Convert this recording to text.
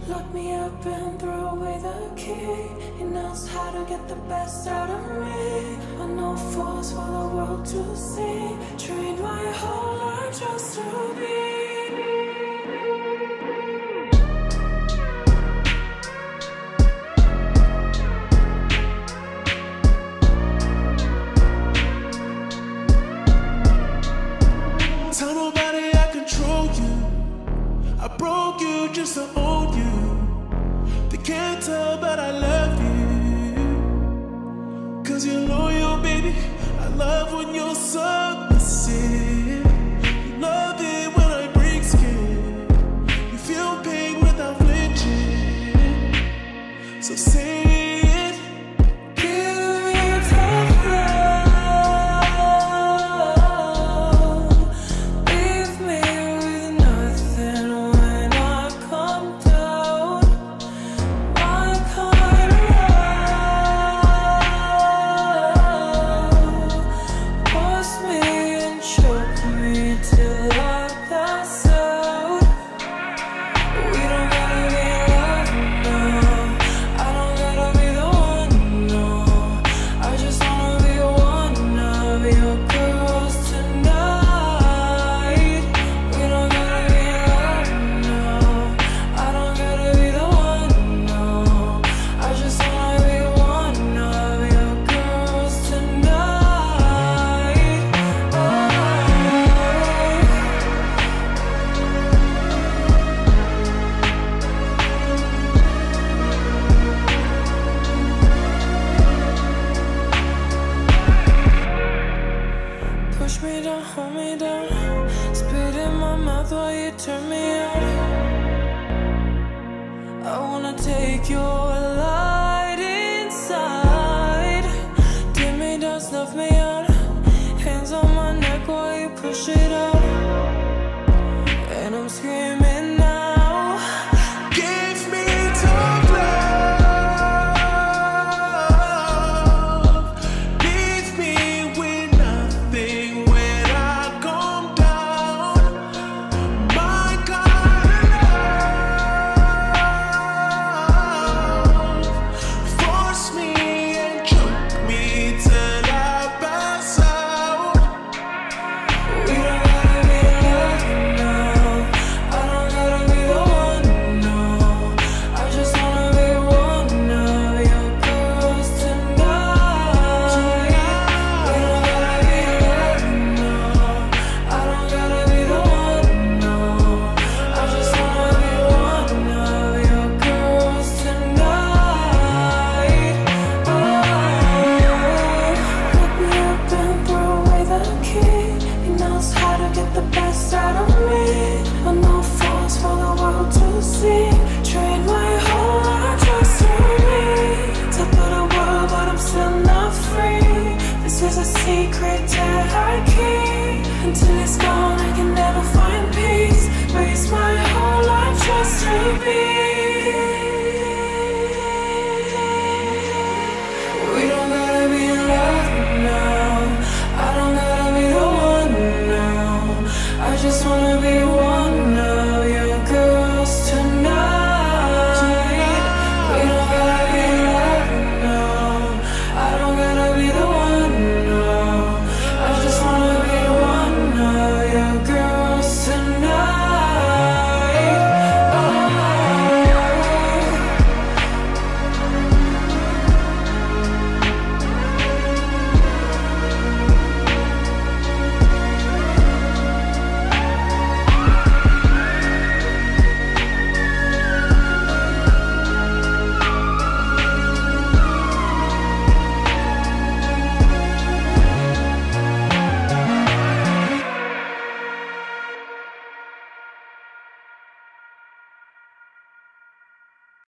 Lock me up and throw away the key. He knows how to get the best out of me. On no force for the world to see. Trained my whole life just to be. Tell nobody I control you. I broke you just to own you. They can't tell but I love you. Cause you're loyal, baby. I love when you're submissive. You love it when I break skin. You feel pain without flinching. So say it. Push me down, hold me down. Spit in my mouth while you turn me on. I wanna take your light inside. Dim me down, snuff me out. Hands on my neck while you push it out. And I'm screaming now. Give me tough love. Leave me with nothing when I come down. My kind of love. Force me and choke me till I pass out. We don't gotta be alone now. I don't gotta be the one, no. I just wanna be one of your girls tonight. We don't gotta be alone now. I don't gotta be the one, no. I just wanna be one of your girls tonight. Look me up and throw away the key. He knows how to get the best out of me. On no force for the world to see.